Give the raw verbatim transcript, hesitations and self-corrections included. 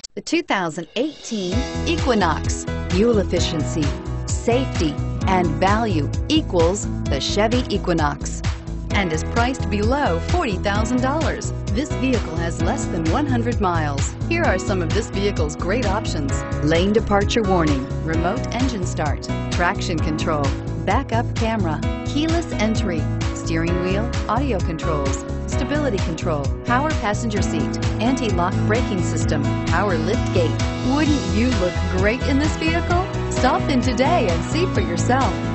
The two thousand eighteen Equinox. Fuel efficiency, safety, and value equals the Chevy Equinox, and is priced below forty thousand dollars. This vehicle has less than one hundred miles. Here are some of this vehicle's great options: lane departure warning, remote engine start, traction control, backup camera, keyless entry, steering wheel audio controls, stability control, power passenger seat, anti-lock braking system, power lift gate. Wouldn't you look great in this vehicle? Stop in today and see for yourself.